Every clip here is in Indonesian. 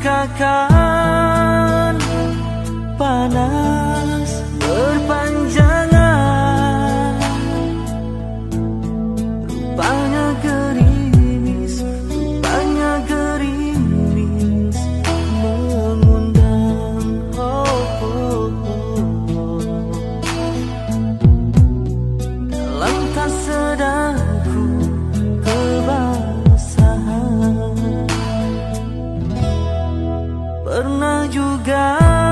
bagaikan panas berpanjangan. Rupanya gerimis, rupanya gerimis mengundang. Dalam tak sadarku kebasahan. Pernah juga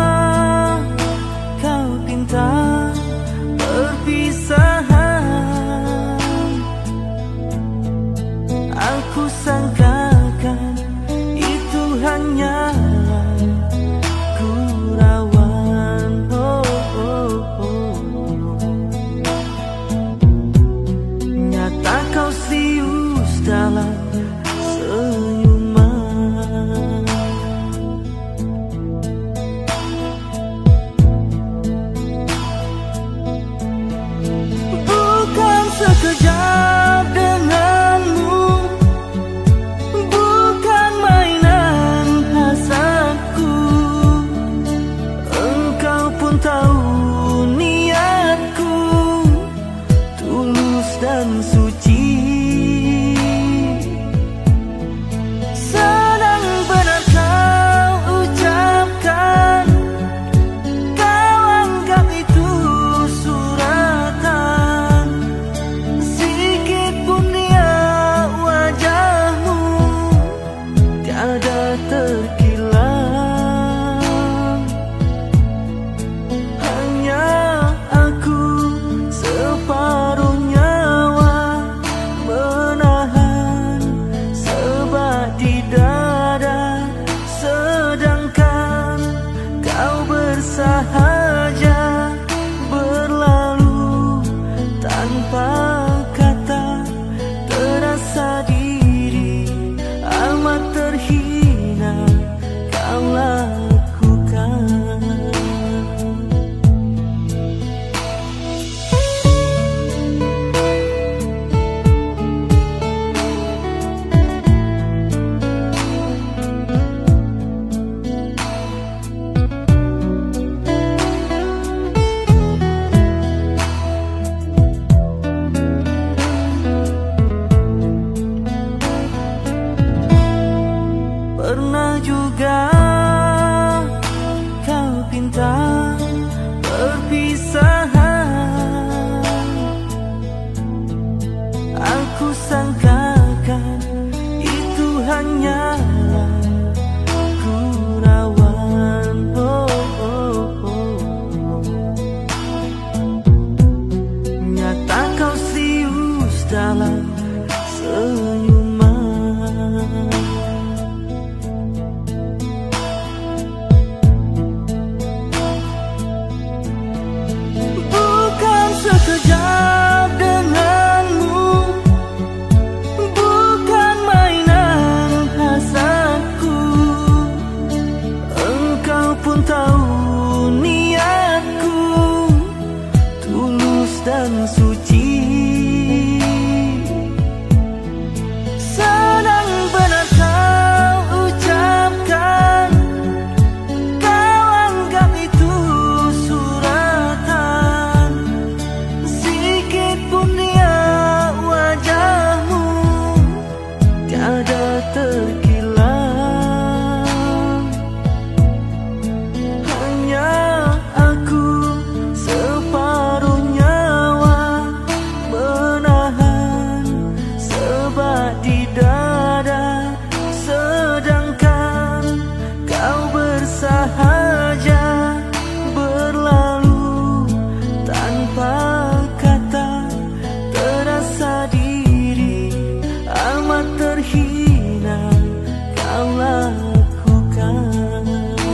kau pinta perpisahan. Aku sangkakan itu hanyalah gurauan. Nyata kau serius dalam senyuman. Bukan sekejap denganmu, bukan mainan hasadku. Engkau pun tahu niatku tulus dan suci. Sedang benar kau ucapkan, kau anggap itu suratan. Sikit pun dia wajahmu tiada terkilau. Hanya aku separuh nyawa menahan sebat di dada, sedangkan kau bersahaja berlalu tanpa kata. Terasa diri amat terhina kau lakukan. Pernah juga kau pinta perpisahan. Aku sangkakan itu hanyalah gurauan. Nyata kau serius dalam senyuman. Bukan sekejap denganmu, bukan mainan hasadku. Engkau pun tahu niatku tulus dan suci. Sedang benar kau ucapkan, kau anggap itu suratan. Sikit pun dia wajahmu tiada terkilau. Hanya aku separuh nyawa menahan sebat di dada, sedangkan kau bersahaja berlalu tanpa kata. Terasa diri amat terhina kau lakukan.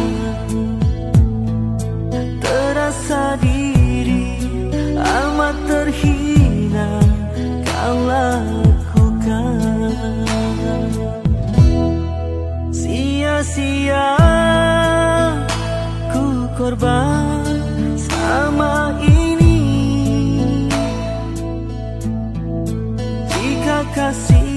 Terasa diri amat terhina kau lakukan. Sia-sia ku korban sama ini. Jika kasih